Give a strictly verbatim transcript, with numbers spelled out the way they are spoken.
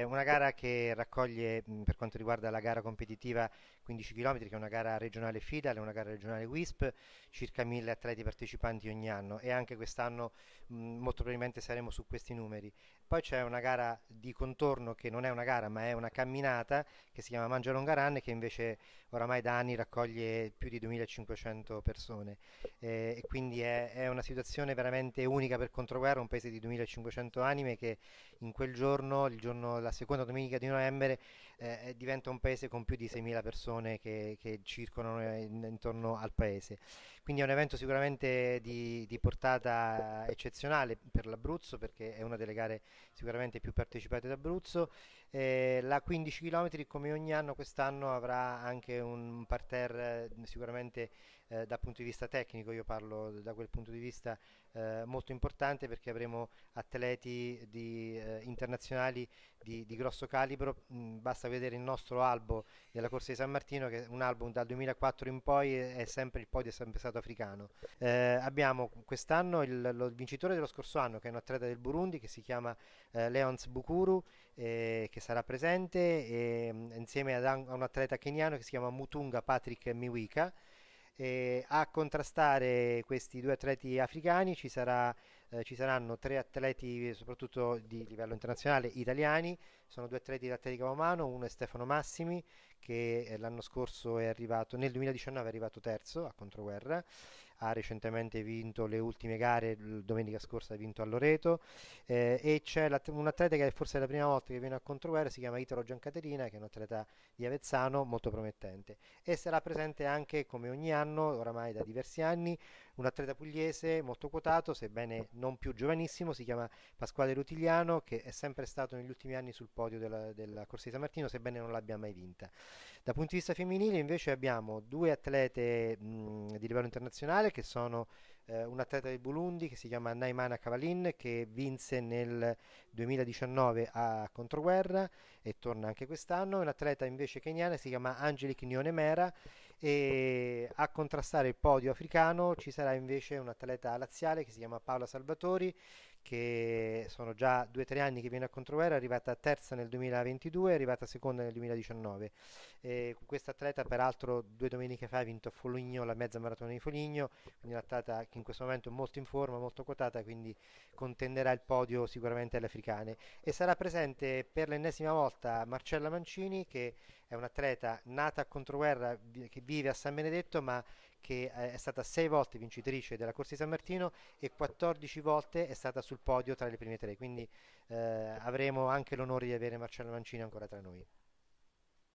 una gara che raccoglie, mh, per quanto riguarda la gara competitiva, quindici chilometri, che è una gara regionale FIDAL, è una gara regionale WISP, circa mille atleti partecipanti ogni anno e anche quest'anno mh, molto probabilmente saremo su questi numeri. Poi c'è una gara di contorno che non è una gara ma è una camminata che si chiama Mangialonga Run che invece oramai da anni raccoglie più di duemilacinquecento persone eh, e quindi è, è una situazione veramente unica per Controguerra, un paese di duemilacinquecento anime che in quel giorno, il giorno, la seconda domenica di novembre, eh, diventa un paese con più di seimila persone che, che circolano in- intorno al paese. Quindi è un evento sicuramente di, di portata eccezionale per l'Abruzzo perché è una delle gare sicuramente più partecipate d'Abruzzo. Eh, la quindici chilometri come ogni anno quest'anno avrà anche un parterre eh, sicuramente eh, dal punto di vista tecnico, io parlo da quel punto di vista eh, molto importante perché avremo atleti di, eh, internazionali di, di grosso calibro. Mm, basta vedere il nostro albo della Corsa di San Martino, che è un album dal duemilaquattro in poi è, è sempre il podio, è sempre stato africano. Eh, abbiamo quest'anno il, lo- il vincitore dello scorso anno, che è un atleta del Burundi, che si chiama eh, Leons Bukuru, eh, che sarà presente, e, mm, insieme ad an- a un atleta keniano che si chiama Mutunga Patrick Miwika. E a contrastare questi due atleti africani ci sarà, eh, ci saranno tre atleti, soprattutto di livello internazionale, italiani. Sono due atleti di atletica umano, uno è Stefano Massimi, che eh, l'anno scorso è arrivato, nel duemiladiciannove è arrivato terzo a Controguerra, ha recentemente vinto le ultime gare, l- domenica scorsa ha vinto a Loreto, eh, e c'è l'at- un atleta che forse è la prima volta che viene a Controguerra, si chiama Italo Giancaterina, che è un atleta di Avezzano molto promettente e sarà presente anche come ogni anno, oramai da diversi anni, un atleta pugliese molto quotato, sebbene non più giovanissimo, si chiama Pasquale Rutigliano, che è sempre stato negli ultimi anni sul podio della, della Corsa di San Martino, sebbene non l'abbia mai vinta. Dal punto di vista femminile invece abbiamo due atlete mh, di livello internazionale che sono eh, un atleta del Burundi che si chiama Naimana Kavalin che vinse nel duemiladiciannove a Controguerra e torna anche quest'anno, e un atleta invece keniana che si chiama Angelique Nyonemera, e a contrastare il podio africano ci sarà invece un atleta laziale che si chiama Paola Salvatori, che sono già due o tre anni che viene a Controguerra, è arrivata terza nel duemilaventidue, è arrivata seconda nel duemiladiciannove. E questa atleta peraltro due domeniche fa ha vinto a Foligno la mezza maratona di Foligno, quindi un'atleta che in questo momento è molto in forma, molto quotata, quindi contenderà il podio sicuramente alle africane. E sarà presente per l'ennesima volta Marcella Mancini, che è un'atleta nata a Controguerra, vi- che vive a San Benedetto, ma che eh, è stata sei volte vincitrice della Corsa di San Martino e quattordici volte è stata sul podio tra le prime tre, quindi eh, avremo anche l'onore di avere Marcello Mancini ancora tra noi.